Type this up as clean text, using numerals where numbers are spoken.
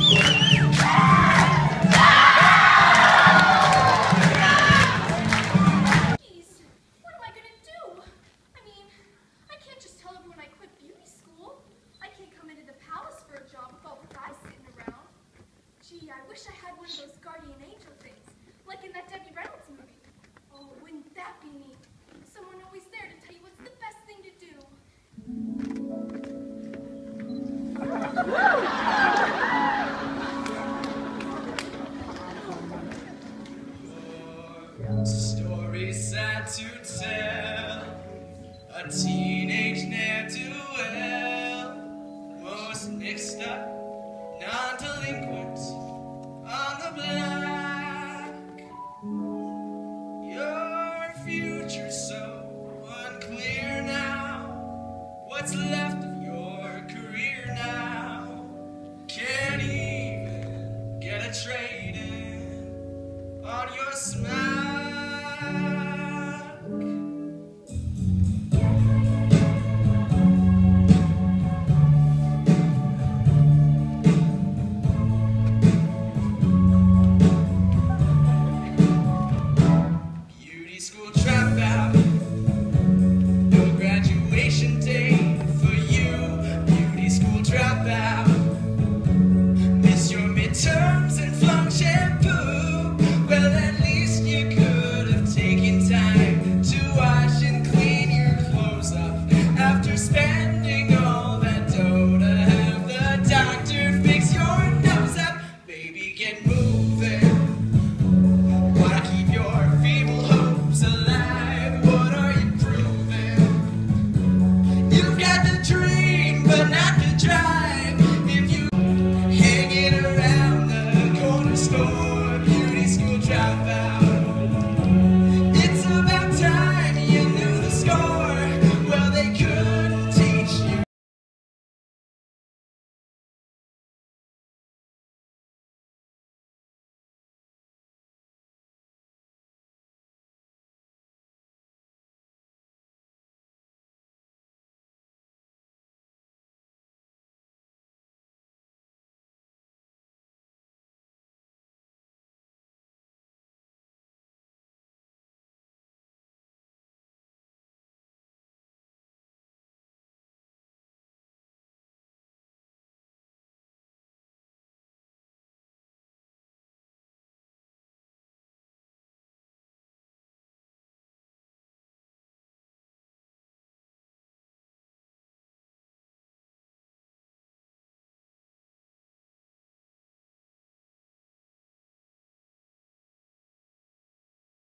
Stories sad to tell, a teenage ne'er-do-well was mixed up, non-delinquent on the block. Your future's so unclear now, what's left of your career now? Can't even get a trade in on your smile.